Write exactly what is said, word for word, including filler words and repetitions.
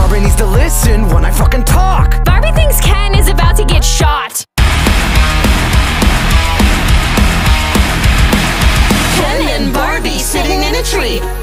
Barbie needs to listen when I fucking talk. Barbie thinks Ken is about to get shot. Ken and Barbie sitting in a tree.